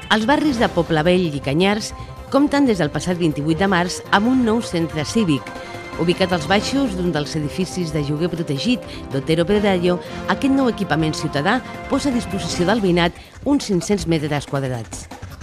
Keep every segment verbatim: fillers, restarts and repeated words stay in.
Els barris de Poblavell i Canyars compten des del passat vint-i-vuit de març amb un nou centre cívic. Ubicat als baixos d'un dels edificis de lloguer protegit d'Otero Pedrallo, aquest nou equipament ciutadà posa a disposició del veïnat uns cinc-cents metres quadrats.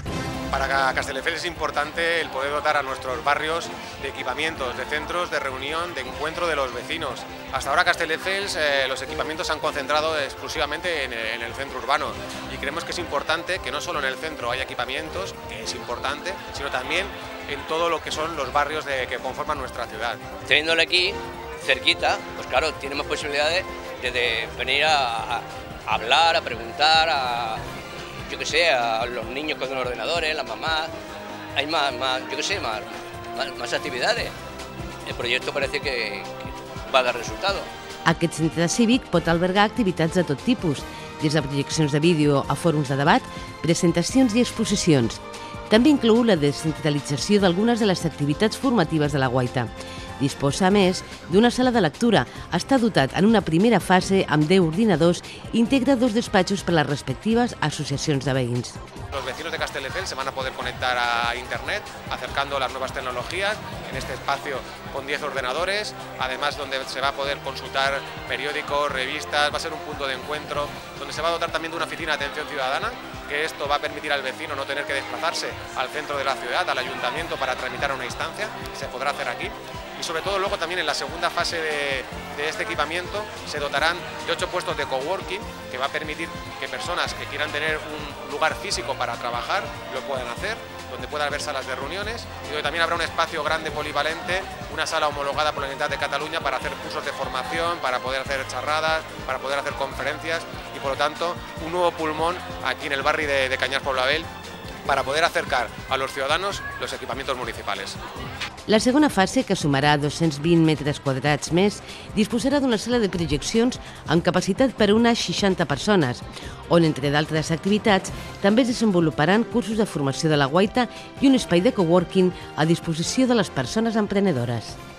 Para Castelldefels es importante el poder dotar a nuestros barrios de equipamientos, de centros de reunión, de encuentro de los vecinos. Hasta ahora Castelldefels eh, los equipamientos se han concentrado exclusivamente en el, en el centro urbano y creemos que es importante que no solo en el centro haya equipamientos, que es importante, sino también en todo lo que son los barrios de, que conforman nuestra ciudad. Teniéndole aquí, cerquita, pues claro, tiene más posibilidades de, de venir a, a hablar, a preguntar, a... yo que sé, a los niños con los ordenadores, las mamás, hay más, más yo que sé, más, más, más actividades. El proyecto parece que, que va a dar resultado. Aquest centre cívic pot albergar activitats de tot tipus, des de projeccions de vídeo a fòrums de debat, presentacions i exposicions. També inclou la descentralització d'algunes de les activitats formatives de la Guaita. Disposa, a més, d'una sala de lectura. Està dotat en una primera fase amb deu ordinadors i integra dos despatxos per a les respectives associacions de veïns. Los vecinos de Castelldefels se van a poder conectar a Internet, acercando las nuevas tecnologías en este espacio con diez ordenadores, además donde se va a poder consultar periódicos, revistas, va a ser un punto de encuentro, donde se va a dotar también de una oficina de atención ciudadana, que esto va a permitir al vecino no tener que desplazarse al centro de la ciudad, al ayuntamiento, para tramitar una instancia, se podrá hacer aquí. Y sobre todo luego también en la segunda fase de, de este equipamiento se dotarán de ocho puestos de coworking que va a permitir que personas que quieran tener un lugar físico para trabajar lo puedan hacer, donde pueda haber salas de reuniones y donde también habrá un espacio grande polivalente, una sala homologada por la Generalitat de Cataluña para hacer cursos de formación, para poder hacer charradas, para poder hacer conferencias y por lo tanto un nuevo pulmón aquí en el barrio de, de Canyars Poblavell para poder acercar a los ciudadanos los equipamientos municipales. La segona fase, que sumarà dos-cents vint metres quadrats més, disposarà d'una sala de projeccions amb capacitat per a unes seixanta persones, on, entre d'altres activitats, també es desenvoluparan cursos de formació de la Guaita i un espai de coworking a disposició de les persones emprenedores.